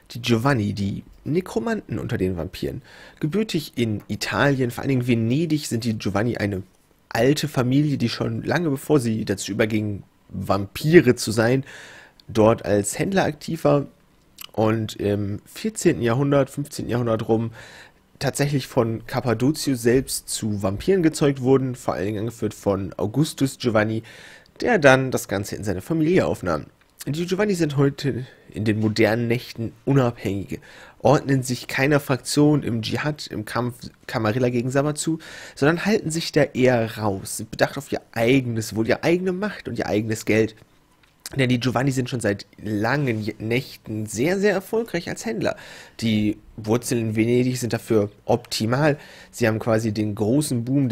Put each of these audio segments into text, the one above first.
die Giovanni, die Nekromanten unter den Vampiren. Gebürtig in Italien, vor allen Dingen Venedig, sind die Giovanni eine alte Familie, die schon lange bevor sie dazu überging, Vampire zu sein, dort als Händler aktiv war und im 14. Jahrhundert, 15. Jahrhundert rum tatsächlich von Cappadocius selbst zu Vampiren gezeugt wurden, vor allen Dingen angeführt von Augustus Giovanni, der dann das Ganze in seine Familie aufnahm. Die Giovanni sind heute in den modernen Nächten Unabhängige, ordnen sich keiner Fraktion im Dschihad, im Kampf Camarilla gegen Sabbat zu, sondern halten sich da eher raus, sind bedacht auf ihr eigenes Wohl, ihre eigene Macht und ihr eigenes Geld. Denn die Giovanni sind schon seit langen Nächten sehr, sehr erfolgreich als Händler. Die Wurzeln in Venedig sind dafür optimal. Sie haben quasi den großen Boom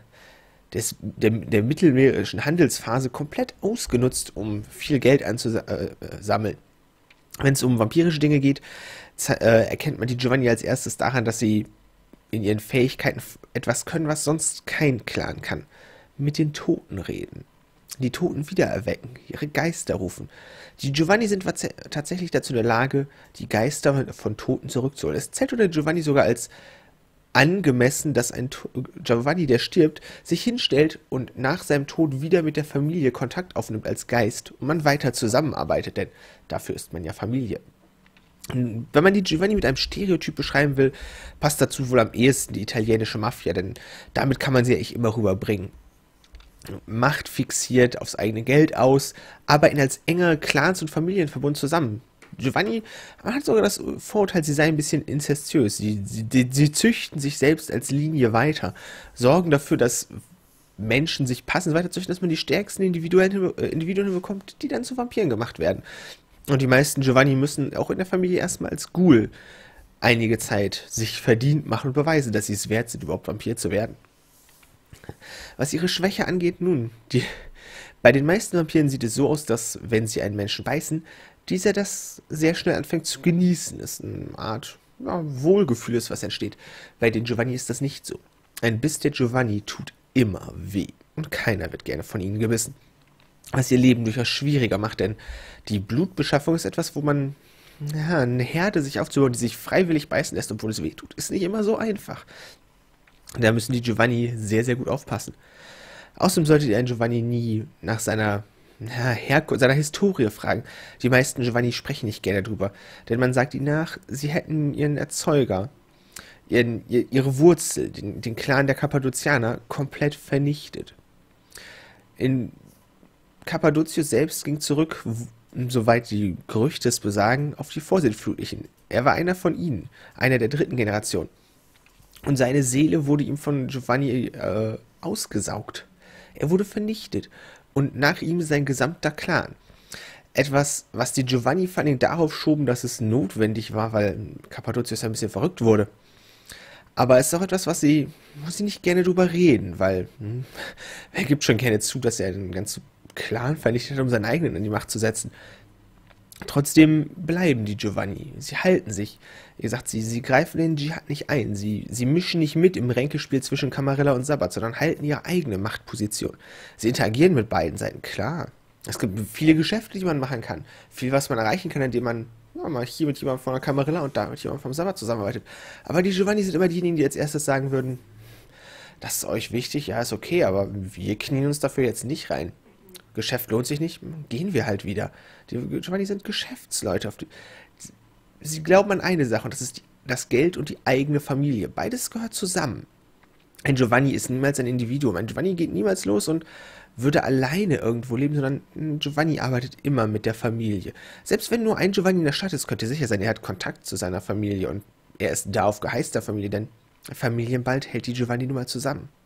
der mittelmeerischen Handelsphase komplett ausgenutzt, um viel Geld anzusammeln. Wenn es um vampirische Dinge geht, erkennt man die Giovanni als erstes daran, dass sie in ihren Fähigkeiten etwas können, was sonst kein Clan kann. Mit den Toten reden. Die Toten wiedererwecken, ihre Geister rufen. Die Giovanni sind tatsächlich dazu in der Lage, die Geister von Toten zurückzuholen. Es zählt unter Giovanni sogar als angemessen, dass ein Giovanni, der stirbt, sich hinstellt und nach seinem Tod wieder mit der Familie Kontakt aufnimmt als Geist und man weiter zusammenarbeitet, denn dafür ist man ja Familie. Und wenn man die Giovanni mit einem Stereotyp beschreiben will, passt dazu wohl am ehesten die italienische Mafia, denn damit kann man sie ja echt immer rüberbringen. Macht fixiert aufs eigene Geld aus, arbeiten als enger Clans- und Familienverbund zusammen. Giovanni hat sogar das Vorurteil, sie sei ein bisschen inzestiös. Sie züchten sich selbst als Linie weiter, sorgen dafür, dass Menschen sich passend weiterzüchten, dass man die stärksten Individuen bekommt, die dann zu Vampiren gemacht werden. Und die meisten Giovanni müssen auch in der Familie erstmal als Ghoul einige Zeit sich verdient machen und beweisen, dass sie es wert sind, überhaupt Vampir zu werden. Was ihre Schwäche angeht, nun, bei den meisten Vampiren sieht es so aus, dass, wenn sie einen Menschen beißen, dieser das sehr schnell anfängt zu genießen. Es ist eine Art Wohlgefühl ist, was entsteht. Bei den Giovanni ist das nicht so. Ein Biss der Giovanni tut immer weh und keiner wird gerne von ihnen gebissen. Was ihr Leben durchaus schwieriger macht, denn die Blutbeschaffung ist etwas, wo man eine Herde sich aufzubauen, die sich freiwillig beißen lässt, obwohl es weh tut, ist nicht immer so einfach. Da müssen die Giovanni sehr, sehr gut aufpassen. Außerdem solltet ihr einen Giovanni nie nach seiner Historie fragen. Die meisten Giovanni sprechen nicht gerne drüber, denn man sagt ihnen nach, sie hätten ihren Erzeuger, ihre Wurzel, den Clan der Kappadozianer, komplett vernichtet. In Cappadocius selbst ging zurück, soweit die Gerüchte es besagen, auf die Vorsintflutlichen. Er war einer von ihnen, einer der dritten Generation. Und seine Seele wurde ihm von Giovanni ausgesaugt. Er wurde vernichtet. Und nach ihm sein gesamter Clan. Etwas, was die Giovanni vor allem darauf schoben, dass es notwendig war, weil Cappadocius ein bisschen verrückt wurde. Aber es ist auch etwas, wo sie nicht gerne drüber reden, weil er gibt schon gerne zu, dass er den ganzen Clan vernichtet hat, um seinen eigenen in die Macht zu setzen. Trotzdem bleiben die Giovanni. Sie halten sich. Wie gesagt, sie greifen den Dschihad nicht ein. Sie mischen nicht mit im Ränkespiel zwischen Camarilla und Sabbat, sondern halten ihre eigene Machtposition. Sie interagieren mit beiden Seiten, klar. Es gibt viele Geschäfte, die man machen kann. Viel, was man erreichen kann, indem man mal hier mit jemandem von der Camarilla und da mit jemandem vom Sabbat zusammenarbeitet. Aber die Giovanni sind immer diejenigen, die als erstes sagen würden, das ist euch wichtig, ja, ist okay, aber wir knien uns dafür jetzt nicht rein. Geschäft lohnt sich nicht, gehen wir halt wieder. Die Giovanni sind Geschäftsleute. Sie glauben an eine Sache, und das ist das Geld und die eigene Familie. Beides gehört zusammen. Ein Giovanni ist niemals ein Individuum. Ein Giovanni geht niemals los und würde alleine irgendwo leben, sondern ein Giovanni arbeitet immer mit der Familie. Selbst wenn nur ein Giovanni in der Stadt ist, könnt ihr sicher sein, er hat Kontakt zu seiner Familie und er ist da auf Geheiß der Familie, denn Familienband hält die Giovanni nun mal zusammen.